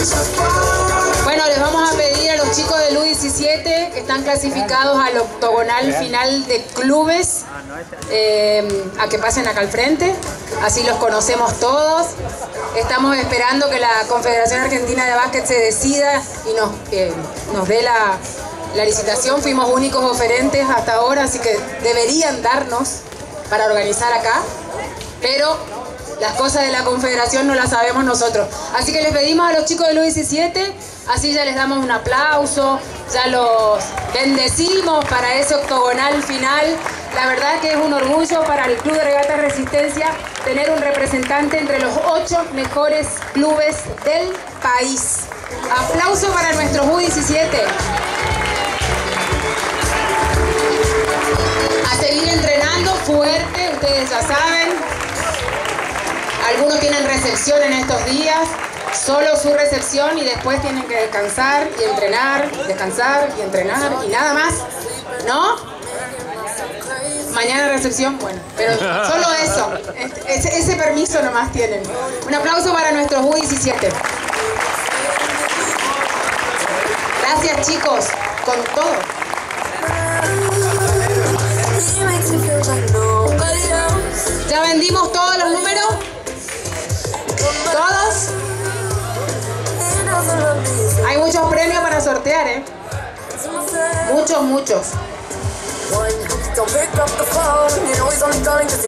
Bueno, les vamos a pedir a los chicos del U17 que están clasificados al octogonal final de clubes a que pasen acá al frente, así los conocemos todos. Estamos esperando que la Confederación Argentina de Básquet se decida y nos dé la licitación. Fuimos únicos oferentes hasta ahora, así que deberían darnos para organizar acá, pero las cosas de la Confederación no las sabemos nosotros. Así que les pedimos a los chicos del U17, así ya les damos un aplauso, ya los bendecimos para ese octogonal final. La verdad que es un orgullo para el Club de Regatas Resistencia tener un representante entre los 8 mejores clubes del país. Aplauso para nuestros U17. A seguir entrenando fuerte, ustedes ya saben. Algunos tienen recepción en estos días, solo su recepción, y después tienen que descansar y entrenar, descansar y entrenar y nada más, ¿no? Mañana recepción, bueno, pero solo eso, ese permiso nomás tienen. Un aplauso para nuestros U17. Gracias, chicos, con todo. ¿Ya vendimos todos los números? ¿Todos? Hay muchos premios para sortear, ¿eh? Muchos.